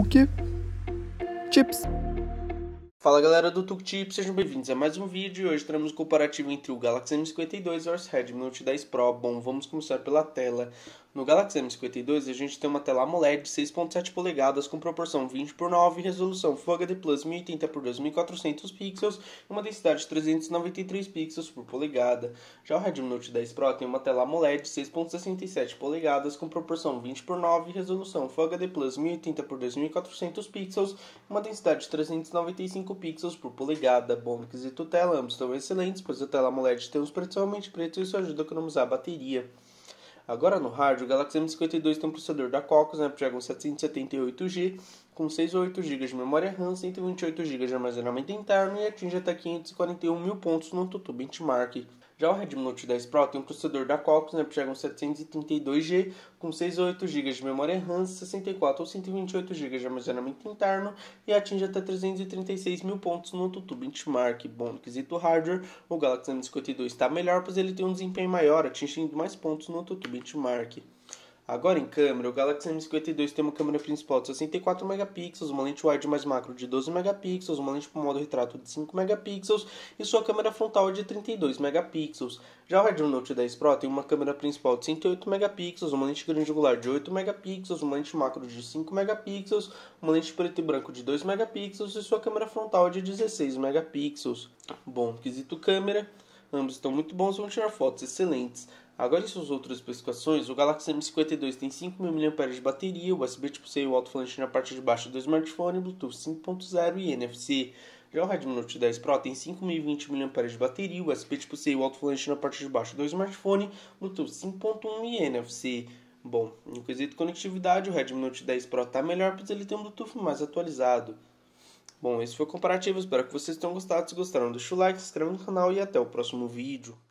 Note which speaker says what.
Speaker 1: O quê? Chips.
Speaker 2: Fala galera do TucTips, sejam bem-vindos a mais um vídeo. Hoje teremos um comparativo entre o Galaxy M52 versus Redmi Note 10 Pro. Bom, vamos começar pela tela. No Galaxy M52 a gente tem uma tela AMOLED de 6.7 polegadas com proporção 20:9, resolução Full HD Plus 1080 por 2400 pixels e uma densidade de 393 pixels por polegada. Já o Redmi Note 10 Pro tem uma tela AMOLED de 6.67 polegadas com proporção 20:9, resolução Full HD Plus 1080 por 2400 pixels e uma densidade de 395 pixels por polegada. Bom, no quesito tela, ambos estão excelentes, pois a tela AMOLED tem os pretos realmente pretos e isso ajuda a economizar a bateria. Agora no hardware, o Galaxy M52 tem um processador da Qualcomm Snapdragon 778G com 6 ou 8 GB de memória RAM, 128 GB de armazenamento interno e atinge até 541.000 pontos no AnTuTu Benchmark. Já o Redmi Note 10 Pro tem um processador da Qualcomm Snapdragon 732G com 6 ou 8 GB de memória RAM, 64 ou 128 GB de armazenamento interno e atinge até 336.000 pontos no AnTuTu Benchmark. Bom, no quesito hardware, o Galaxy M52 está melhor, pois ele tem um desempenho maior, atingindo mais pontos no AnTuTu Benchmark. Agora em câmera, o Galaxy M52 tem uma câmera principal de 64 megapixels, uma lente wide mais macro de 12 megapixels, uma lente para modo retrato de 5 megapixels e sua câmera frontal é de 32 megapixels. Já o Redmi Note 10 Pro tem uma câmera principal de 108 megapixels, uma lente grande angular de 8 megapixels, uma lente macro de 5 megapixels, uma lente preto e branco de 2 megapixels e sua câmera frontal é de 16 megapixels. Bom, quesito câmera, ambos estão muito bons e vão tirar fotos excelentes. Agora em suas outras especificações, o Galaxy M52 tem 5.000 mAh de bateria, USB Tipo-C e o alto-falante na parte de baixo do smartphone, Bluetooth 5.0 e NFC. Já o Redmi Note 10 Pro tem 5.020 mAh de bateria, USB Tipo-C e o alto-falante na parte de baixo do smartphone, Bluetooth 5.1 e NFC. Bom, no quesito conectividade, o Redmi Note 10 Pro está melhor, pois ele tem um Bluetooth mais atualizado. Bom, esse foi o comparativo, espero que vocês tenham gostado. Se gostaram, deixa o like, se inscreva no canal e até o próximo vídeo.